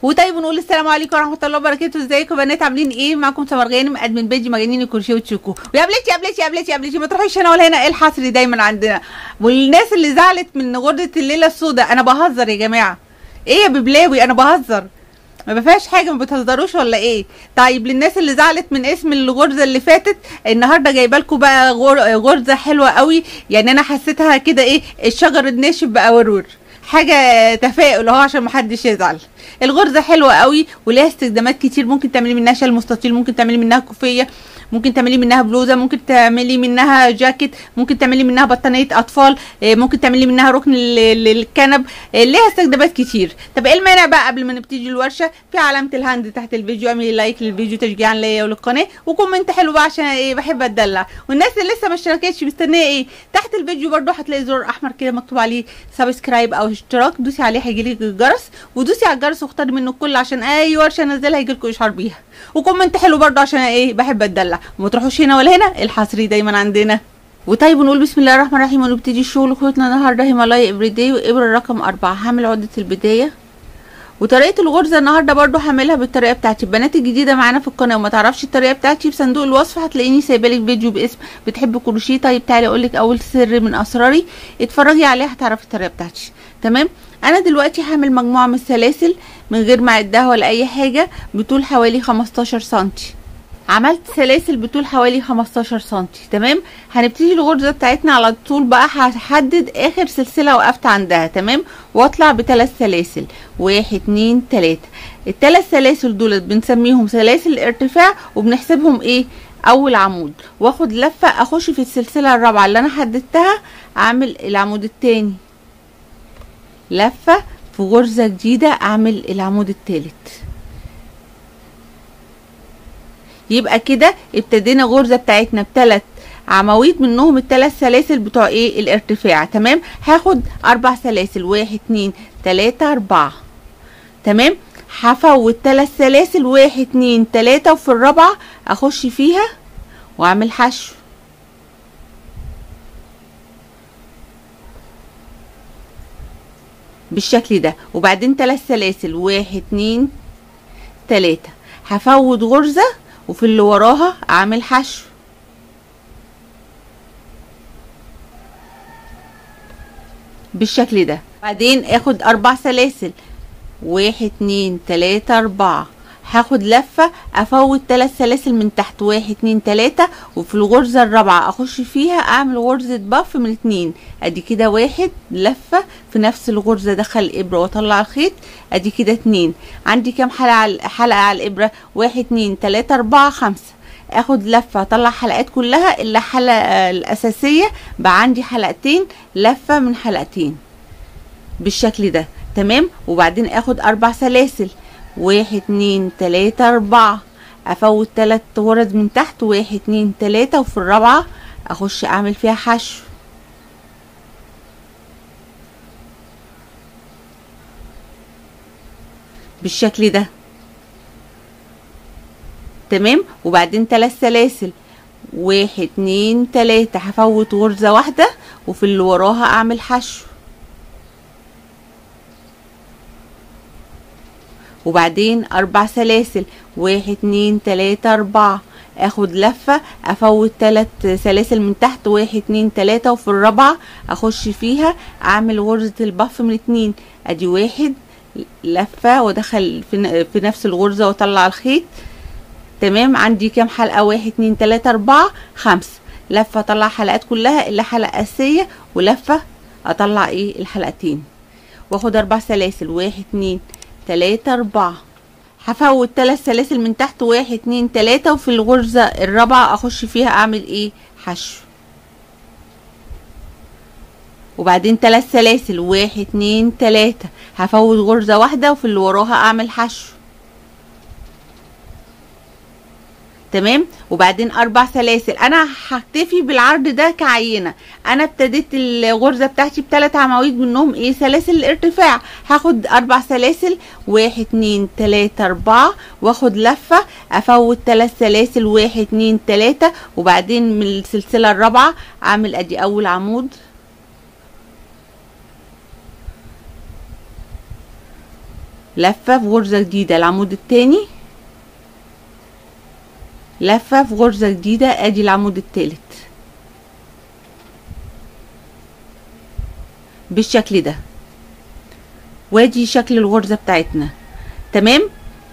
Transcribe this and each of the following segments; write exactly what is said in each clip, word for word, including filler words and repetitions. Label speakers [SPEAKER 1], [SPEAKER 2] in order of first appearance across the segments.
[SPEAKER 1] وطيب نقول السلام عليكم ورحمه الله وبركاته. ازيكم يا بنات؟ عاملين ايه؟ معاكم سمر غانم ادمن بيجي مجانين الكروشيه وتشيكو. ويا بليتي يا بليتي يا بليتي يا بليتي ما تروحيش هنا ولا هنا، ايه الحصري دايما عندنا. والناس اللي زعلت من غرزه الليله السوداء، انا بهزر يا جماعه. ايه يا ببلاوي؟ انا بهزر، ما بفيهاش حاجه، ما بتهزروش ولا ايه؟ طيب للناس اللي زعلت من اسم الغرزه اللي فاتت، النهارده جايبه لكم بقى غرزه حلوه قوي. يعني انا حسيتها كده ايه، الشجر الناشف بقى ورور، حاجه تفاؤل اهو عشان ما حدش يزعل. الغرزه حلوه قوي وليها استخدامات كتير. ممكن تعملي منها شال مستطيل، ممكن تعملي منها كوفيه، ممكن تعملي منها بلوزه، ممكن تعملي منها جاكيت، ممكن تعملي منها بطانيه اطفال، ممكن تعملي منها ركن للكنب. ليها استخدامات كتير. طب ايه المانع بقى قبل ما نبتدي الورشه؟ في علامه الهاند تحت الفيديو، اعملي لايك للفيديو تشجيعا ليا وللقناه، وكومنت حلو بقى عشان ايه، بحب اتدلع. والناس اللي لسه ما اشتركتش مستنيه ايه؟ تحت الفيديو برده هتلاقي زرار احمر كده مكتوب عليه سبسكرايب او اشتراك، دوسي عليه هيجيلك الجرس، ودوسي على الجرس واختاري منه الكل عشان اي ورشه انزلها يجيلكوا اشعار بيها. وكومنت حلو برده عشان ايه، بحب اتدلع. وما تروحوش هنا ولا هنا، الحصري دايما عندنا. وطيب نقول بسم الله الرحمن الرحيم ونبتدي الشغل. خيطنا النهارده هيمالايا افري داي وابره رقم أربعة. هعمل عقده البدايه، وطريقه الغرزه النهارده برده هعملها بالطريقه بتاعتي. البنات الجديده معانا في القناه وما تعرفش الطريقه بتاعتي، في صندوق الوصف هتلاقيني سايبه لك فيديو باسم بتحب كروشيه. طيب تعالي اقول لك اول سر من اسراري، اتفرجي عليها هتعرفي الطريقه بتاعتي. تمام. انا دلوقتي هعمل مجموعه من السلاسل من غير ما اعدها ولا اي حاجه، بطول حوالي خمستاشر سنتي. عملت سلاسل بطول حوالي خمستاشر سنتي. تمام. هنبتدي الغرزه بتاعتنا على طول بقى، هحدد اخر سلسله وقفت عندها. تمام. واطلع بثلاث سلاسل، واحد اتنين تلاته. الثلاث سلاسل دولت بنسميهم سلاسل ارتفاع، وبنحسبهم ايه، اول عمود. واخد لفه اخش في السلسله الرابعه اللي انا حددتها، اعمل العمود الثاني، لفه في غرزه جديده، اعمل العمود الثالث. يبقى كده ابتدينا غرزه بتاعتنا بثلاث عواميد، منهم الثلاث سلاسل بتوع ايه، الارتفاع. تمام. هاخد اربع سلاسل، واحد اتنين تلاته اربعه. تمام. هفوت ثلاث سلاسل، واحد اتنين تلاته، وفي الرابعه اخش فيها واعمل حشو بالشكل ده. وبعدين ثلاث سلاسل، واحد اتنين تلاته، هفوت غرزه وفي اللي وراها اعمل حشو بالشكل ده. بعدين اخد اربع سلاسل، واحد اتنين تلاته اربعه، هاخد لفه افوت ثلاث سلاسل من تحت، واحد اتنين تلاته، وفي الغرزه الرابعه اخش فيها اعمل غرزه بف من اتنين. ادي كده واحد، لفه في نفس الغرزه ادخل الابره واطلع الخيط، ادي كده اتنين. عندي كام حلقه على حلقه على الابره؟ واحد اتنين تلاته اربعه خمسه. اخد لفه اطلع حلقات كلها الا الحلقه الاساسيه، بقى عندي حلقتين، لفه من حلقتين بالشكل ده. تمام. وبعدين اخد اربع سلاسل، واحد اتنين تلاته اربعه، افوت تلات غرز من تحت، واحد اتنين تلاته، وفي الرابعه اخش اعمل فيها حشو بالشكل ده. تمام. وبعدين ثلاث سلاسل، واحد اتنين تلاته، هفوت غرزه واحده وفي اللي وراها اعمل حشو. وبعدين اربع سلاسل، واحد اتنين تلاته اربعه، اخد لفه افوت ثلاث سلاسل من تحت، واحد اتنين تلاته، وفي الرابعه اخش فيها اعمل غرزه البف من اتنين. ادي واحد، لفه وادخل في نفس الغرزه واطلع الخيط. تمام. عندي كام حلقه؟ واحد اتنين تلاته اربعه خمسه، لفه اطلع حلقات كلها الا حلقه اساسيه، ولفه اطلع ايه، الحلقتين. واخد اربع سلاسل، واحد اتنين تلاته اربعه، هفوت ثلاث سلاسل من تحت، واحد اتنين تلاته، وفي الغرزه الرابعه اخش فيها اعمل ايه، حشو. وبعدين ثلاث سلاسل، واحد اتنين تلاته، هفوت غرزه واحده وفي اللي وراها اعمل حشو. تمام. وبعدين اربع سلاسل. انا هكتفي بالعرض ده كعينه. انا ابتديت الغرزه بتاعتي بثلاث عواميد، منهم ايه، سلاسل الارتفاع. هاخد اربع سلاسل، واحد اتنين تلاته اربعه، واخد لفه افوت ثلاث سلاسل، واحد اتنين تلاته، وبعدين من السلسله الرابعه اعمل ادي اول عمود . لفة في غرزة جديدة العمود التاني، لفة في غرزة جديدة، ادي العمود التالت بالشكل ده، وادي شكل الغرزة بتاعتنا. تمام.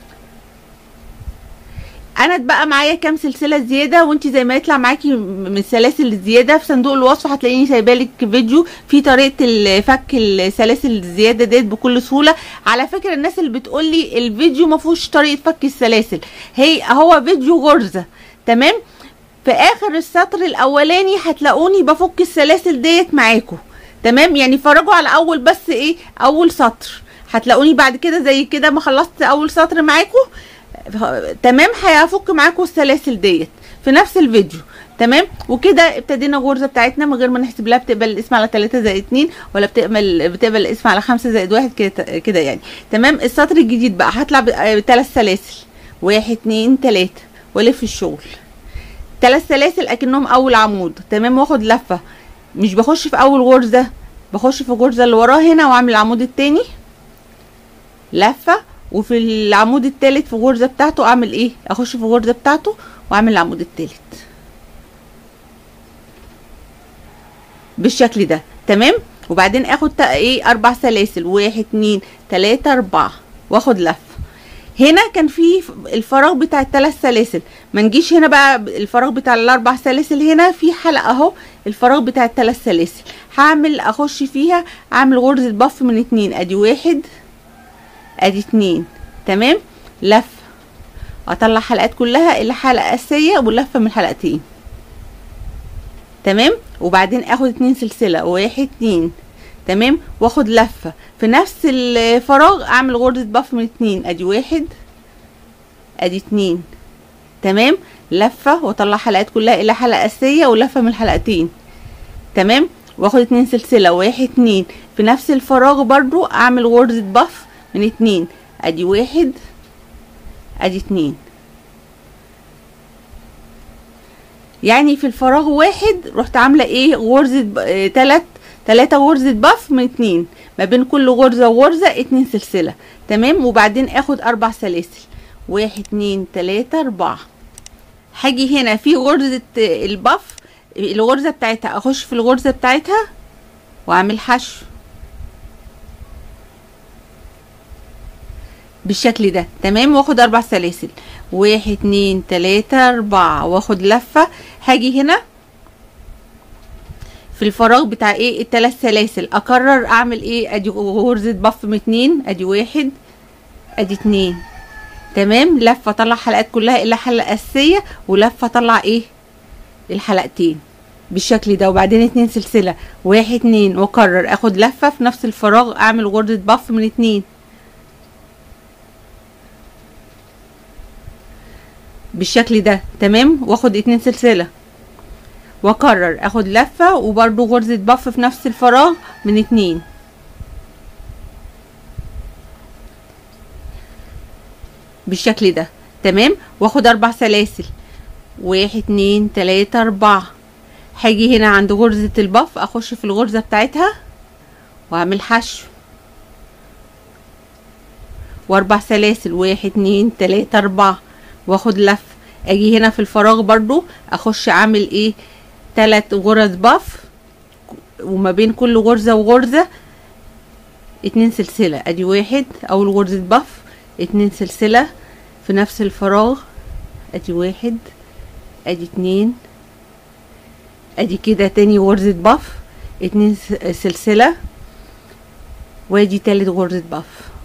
[SPEAKER 1] انا بقى معايا كام سلسله زياده، وانت زي ما يطلع معاكي من السلاسل الزياده في صندوق الوصف هتلاقيني سايبالك فيديو في طريقه فك السلاسل الزياده ديت بكل سهوله. على فكره الناس اللي بتقولي الفيديو ما فيهوش طريقه فك السلاسل، هي هو فيديو غرزه. تمام. في اخر السطر الاولاني هتلاقوني بفك السلاسل ديت معاكم. تمام. يعني فرجوا على اول بس ايه اول سطر، هتلاقوني بعد كده زي كده ما خلصت اول سطر معاكم. تمام. هيفك معاكم السلاسل ديت في نفس الفيديو. تمام. وكده ابتدينا الغرزه بتاعتنا من غير ما نحسب لها بتقبل الاسم على تلاتة زائد اتنين ولا بتقبل بتقبل الاسم على خمسة زائد واحد كده كده يعني. تمام. السطر الجديد بقى هطلع بثلاث سلاسل، واحد اتنين تلاته، والف الشغل ثلاث سلاسل اكنهم اول عمود. تمام. واخد لفه، مش بخش في اول غرزه، بخش في الغرزه اللي وراها هنا واعمل العمود التاني لفه، وفي العمود التالت في الغرزه بتاعته اعمل ايه اخش في الغرزه بتاعته واعمل العمود التالت بالشكل ده. تمام. وبعدين اخد ايه اربع سلاسل، واحد اتنين تلاته اربعه، واخد لفه. هنا كان في الفراغ بتاع الثلاث سلاسل، ما نجيش هنا بقى الفراغ بتاع الاربع سلاسل، هنا في حلقه اهو الفراغ بتاع الثلاث سلاسل، هعمل اخش فيها اعمل غرزه بف من اتنين، ادي واحد ادي اتنين. تمام. لفه، اطلع حلقات كلها الا حلقه اساسيه ولفه من حلقتين. تمام. وبعدين اخد اتنين سلسله، واحد اتنين. تمام. واخد لفه في نفس الفراغ اعمل غرزه بف من اتنين، ادي واحد ادي اتنين. تمام. لفه واطلع حلقات كلها الا حلقه اساسيه ولفه من حلقتين. تمام. واخد اتنين سلسله، واحد اتنين، في نفس الفراغ برضو اعمل غرزه بف من اتنين، ادي واحد ادي اتنين. يعني في الفراغ واحد رحت عامله ايه غرزه اه تلات تلاته غرزه بف من اتنين، ما بين كل غرزه وغرزه اتنين سلسله. تمام. وبعدين اخد اربع سلاسل، واحد اتنين تلاته اربعه. هاجي هنا في غرزه البف الغرزه بتاعتها، اخش في الغرزه بتاعتها واعمل حشو بالشكل ده. تمام. واخد اربع سلاسل، واحد اتنين تلاته اربعه، واخد لفه. هاجي هنا في الفراغ بتاع ايه الثلاث سلاسل اكرر اعمل ايه ادي غرزه بف من اتنين، ادي واحد ادي اتنين. تمام. لفه اطلع حلقات كلها الا حلقه اساسيه، ولفه اطلع ايه الحلقتين بالشكل ده. وبعدين اتنين سلسله، واحد اتنين، واكرر اخد لفه في نفس الفراغ اعمل غرزه بف من اتنين بالشكل ده. تمام. واخد اتنين سلسله واكرر اخد لفه وبرده غرزه بف في نفس الفراغ من اتنين بالشكل ده. تمام. واخد اربع سلاسل، واحد اتنين تلاته اربعه. هاجي هنا عند غرزه البف اخش في الغرزه بتاعتها واعمل حشو واربع سلاسل، واحد اتنين تلاته اربعه، واخد لفه. اجي هنا في الفراغ برضو اخش اعمل ايه تلات غرز بف، وما بين كل غرزه وغرزه اتنين سلسله، ادي واحد اول غرزه بف، اتنين سلسله في نفس الفراغ، ادي واحد ادي اتنين، ادي كده تاني غرزه بف، اتنين سلسله، وادي تالت غرزه بف.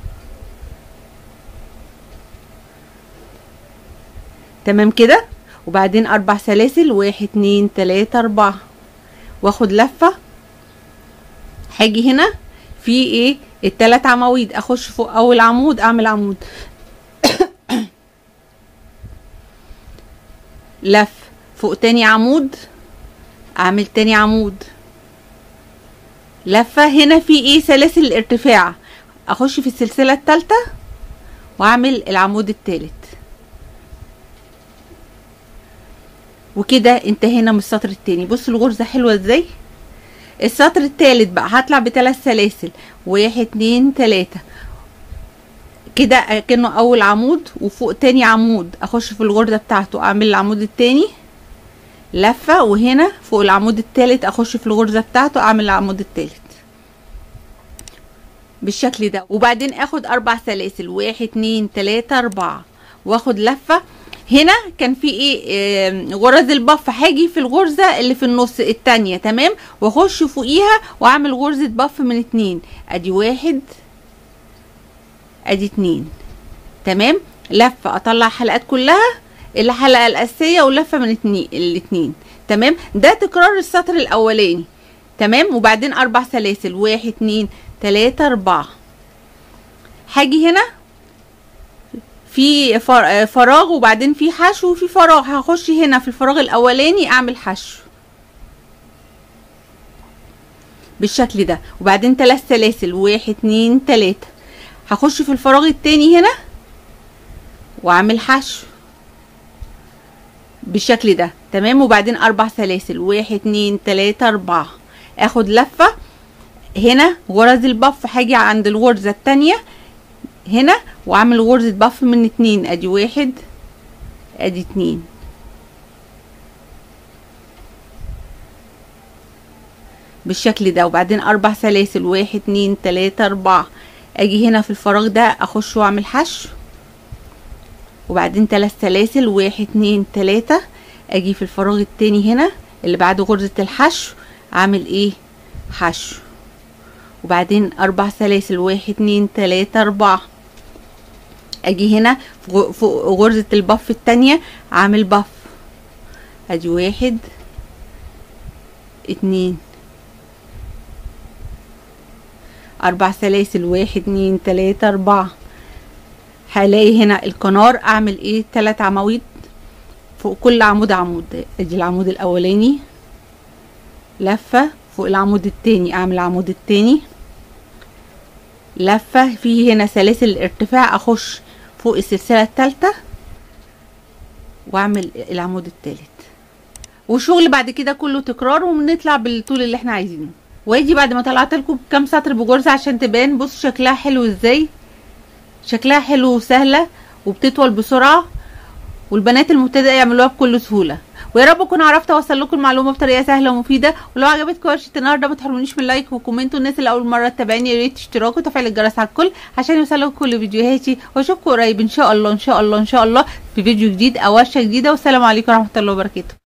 [SPEAKER 1] تمام كده. وبعدين اربع سلاسل، واحد اتنين تلاته اربعه، واخد لفه. هاجي هنا في ايه التلات عواميد اخش فوق اول عمود اعمل عمود لف فوق تاني عمود اعمل تاني عمود لفه. هنا في ايه سلاسل الارتفاع اخش في السلسله الثالثه واعمل العمود الثالث. وكده انتهينا من السطر التاني. بصوا الغرزه حلوه ازاي. السطر التالت بقى هطلع بثلاث سلاسل، واحد اتنين تلاته، كده كأنه اول عمود، وفوق تاني عمود اخش في الغرزة بتاعته اعمل العمود التاني لفة، وهنا فوق العمود التالت اخش في الغرزة بتاعته اعمل العمود التالت بالشكل ده. وبعدين اخد اربع سلاسل، واحد اتنين تلاتة اربعة، واخد لفة. هنا كان في ايه آه غرز البف، هاجي في الغرزة اللي في النص التانية تمام، واخش فوقيها واعمل غرزة بف من اتنين، ادي واحد ادي اتنين تمام، لفة اطلع حلقات كلها الحلقة الاساسية ولفة من اتنين الاتنين تمام. ده تكرار السطر الاولاني تمام. وبعدين اربع سلاسل، واحد اتنين تلاتة اربعة، هاجي هنا في فراغ وبعدين في حشو وفي فراغ، هخش هنا في الفراغ الاولاني اعمل حشو بالشكل ده. وبعدين ثلاث سلاسل، واحد اتنين تلاتة، هخش في الفراغ التاني هنا واعمل حشو بالشكل ده تمام. وبعدين اربع سلاسل، واحد اتنين تلاتة اربعة، اخد لفة هنا غرز البف، هاجي عند الغرزة التانية هنا واعمل غرزة بف من اتنين، ادي واحد ادي اتنين بالشكل ده. وبعدين اربع سلاسل، واحد اتنين تلاتة اربعة، اجي هنا في الفراغ ده اخش واعمل حشو. وبعدين ثلاث سلاسل، واحد اتنين تلاتة، اجي في الفراغ التاني هنا اللي بعد غرزة الحشو اعمل ايه حشو. وبعدين اربع سلاسل، واحد اتنين تلاتة اربعة، اجي هنا فوق غرزة البف التانية اعمل بف، ادي واحد اتنين، اربع سلاسل، واحد اتنين تلاتة اربعة، هلاقي هنا القنار اعمل ايه تلات عواميد فوق كل عمود عمود، ادي العمود الاولاني لفة، فوق العمود التاني اعمل العمود التاني لفة، في هنا سلاسل الارتفاع اخش فوق السلسلة التالتة واعمل العمود التالت. والشغل بعد كده كله تكرار وبنطلع بالطول اللي احنا عايزينه. واجي بعد ما طلعت لكم كام سطر بجرزة عشان تبان، بصوا شكلها حلو ازاي، شكلها حلو وسهلة وبتطول بسرعة، والبنات المبتدئة يعملوها بكل سهولة. ويا رب اكون عرفت اوصل لكم المعلومه بطريقه سهله ومفيده. ولو عجبتكم ورشه النهارده ما تحرمونيش من لايك وكومنت، والناس اللي اول مره تتابعني يا ريت اشتراك وتفعيل الجرس على الكل عشان يوصلكم كل فيديوهاتي. واشوفكم قريب ان شاء الله ان شاء الله ان شاء الله في فيديو جديد او ورشه جديده. والسلام عليكم ورحمه الله وبركاته.